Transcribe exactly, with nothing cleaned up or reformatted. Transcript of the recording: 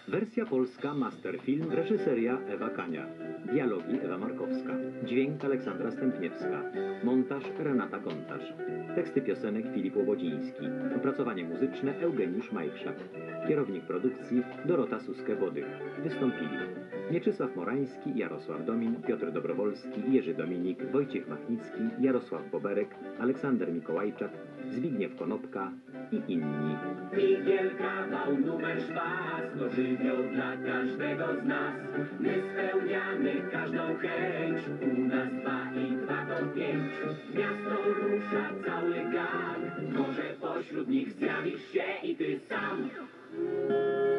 Wersja polska Masterfilm, reżyseria Ewa Kania. Dialogi Ewa Markowska. Dźwięk Aleksandra Stępniewska. Montaż Renata Kontarz. Teksty piosenek Filip Łobodziński. Opracowanie muzyczne Eugeniusz Majchrzak. Kierownik produkcji Dorota Suskę-Bodych. Wystąpili Mieczysław Morański, Jarosław Domin, Piotr Dobrowolski, Jerzy Dominik, Wojciech Machnicki, Jarosław Boberek, Aleksander Mikołajczak, Zbigniew Konopka i inni. Figielka dał numer szpas, to żywioł dla każdego z nas. My spełniamy każdą chęć, u nas dwa i dwa to pięć. Miasto rusza cały gang, może pośród nich zjawisz się i ty sam.